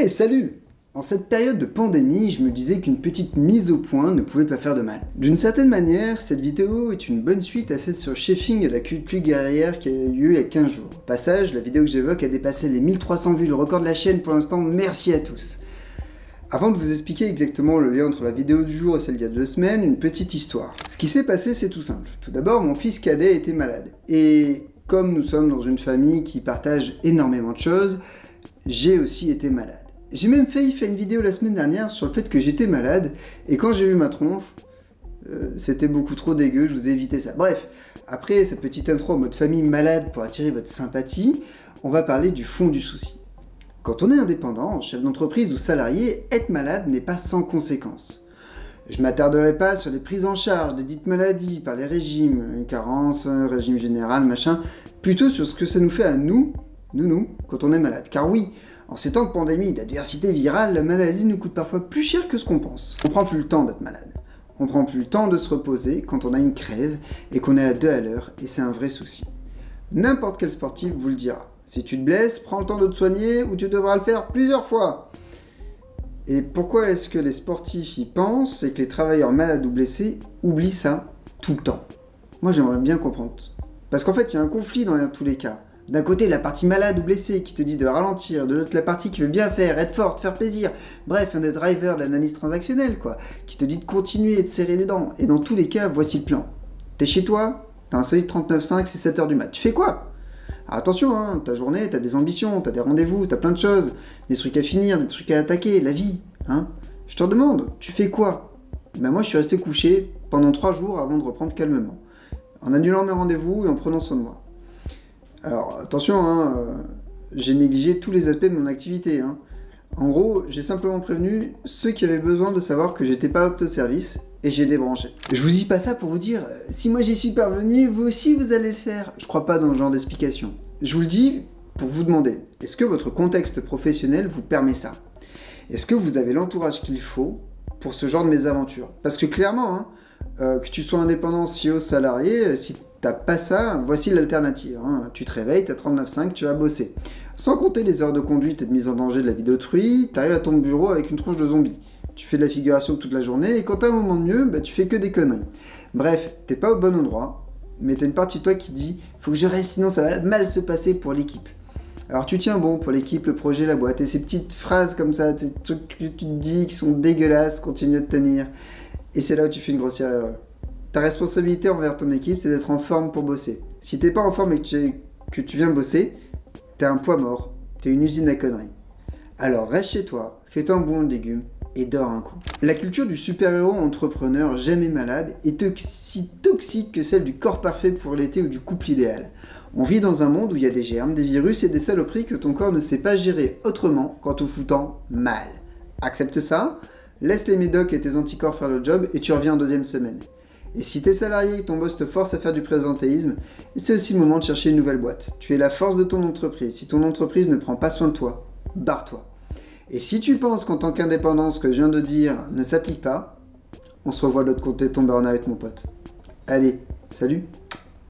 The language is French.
Hey, salut! En cette période de pandémie, je me disais qu'une petite mise au point ne pouvait pas faire de mal. D'une certaine manière, cette vidéo est une bonne suite à celle sur Chefing et la culture guerrière qui a eu lieu il y a 15 jours. Au passage, la vidéo que j'évoque a dépassé les 1300 vues, le record de la chaîne pour l'instant, merci à tous. Avant de vous expliquer exactement le lien entre la vidéo du jour et celle d'il y a 2 semaines, une petite histoire. Ce qui s'est passé, c'est tout simple. Tout d'abord, mon fils cadet était malade. Et comme nous sommes dans une famille qui partage énormément de choses, j'ai aussi été malade. J'ai même failli faire une vidéo la semaine dernière sur le fait que j'étais malade, et quand j'ai vu ma tronche, c'était beaucoup trop dégueu, je vous ai évité ça. Bref, après cette petite intro en mode famille malade pour attirer votre sympathie, on va parler du fond du souci. Quand on est indépendant, chef d'entreprise ou salarié, être malade n'est pas sans conséquences. Je ne m'attarderai pas sur les prises en charge des dites maladies par les régimes, carences, régime général, machin, plutôt sur ce que ça nous fait à nous, quand on est malade. Car oui, en ces temps de pandémie et d'adversité virale, la maladie nous coûte parfois plus cher que ce qu'on pense. On prend plus le temps d'être malade. On prend plus le temps de se reposer quand on a une crève et qu'on est à 2 à l'heure, et c'est un vrai souci. N'importe quel sportif vous le dira. Si tu te blesses, prends le temps de te soigner ou tu devras le faire plusieurs fois. Et pourquoi est-ce que les sportifs y pensent et que les travailleurs malades ou blessés oublient ça tout le temps? Moi j'aimerais bien comprendre. Parce qu'en fait il y a un conflit dans tous les cas. D'un côté, la partie malade ou blessée qui te dit de ralentir, de l'autre, la partie qui veut bien faire, être forte, faire plaisir. Bref, un des drivers de l'analyse transactionnelle, quoi, qui te dit de continuer et de serrer les dents. Et dans tous les cas, voici le plan. T'es chez toi, t'as un solide 39,5, c'est 7h du mat. Tu fais quoi? Alors attention, hein, ta journée, t'as des ambitions, t'as des rendez-vous, t'as plein de choses, des trucs à finir, des trucs à attaquer, la vie, hein. Je te demande, tu fais quoi? Ben moi, je suis resté couché pendant 3 jours avant de reprendre calmement, en annulant mes rendez-vous et en prenant soin de moi. Alors attention, hein, j'ai négligé tous les aspects de mon activité. Hein. En gros, j'ai simplement prévenu ceux qui avaient besoin de savoir que j'étais pas apte au service et j'ai débranché. Je vous dis pas ça pour vous dire, si moi j'y suis parvenu, vous aussi vous allez le faire. Je crois pas dans ce genre d'explication. Je vous le dis pour vous demander, est-ce que votre contexte professionnel vous permet ça? Est-ce que vous avez l'entourage qu'il faut pour ce genre de mésaventure? Parce que clairement, hein, que tu sois indépendant, CEO, salarié, si t'as pas ça, voici l'alternative. Hein. Tu te réveilles, t'as 39,5, tu vas bosser. Sans compter les heures de conduite et de mise en danger de la vie d'autrui, t'arrives à ton bureau avec une tronche de zombie. Tu fais de la figuration toute la journée, et quand t'as un moment de mieux, bah, tu fais que des conneries. Bref, t'es pas au bon endroit, mais t'as une partie de toi qui dit « faut que je reste, sinon ça va mal se passer pour l'équipe ». Alors tu tiens bon pour l'équipe, le projet, la boîte, et ces petites phrases comme ça, ces trucs que tu te dis qui sont dégueulasses, continue de tenir. Et c'est là où tu fais une grossière erreur. Ta responsabilité envers ton équipe, c'est d'être en forme pour bosser. Si t'es pas en forme et que tu viens bosser, t'es un poids mort, t'es une usine à conneries. Alors reste chez toi, fais-toi un bouillon de légumes et dors un coup. La culture du super-héros entrepreneur jamais malade est aussi toxique que celle du corps parfait pour l'été ou du couple idéal. On vit dans un monde où il y a des germes, des virus et des saloperies que ton corps ne sait pas gérer autrement qu'en te foutant mal. Accepte ça, laisse les médocs et tes anticorps faire le job et tu reviens en 2e semaine. Et si t'es salarié et ton boss te force à faire du présentéisme, c'est aussi le moment de chercher une nouvelle boîte. Tu es la force de ton entreprise. Si ton entreprise ne prend pas soin de toi, barre-toi. Et si tu penses qu'en tant qu'indépendant, ce que je viens de dire ne s'applique pas, on se revoit de l'autre côté de ton burn-out, mon pote. Allez, salut!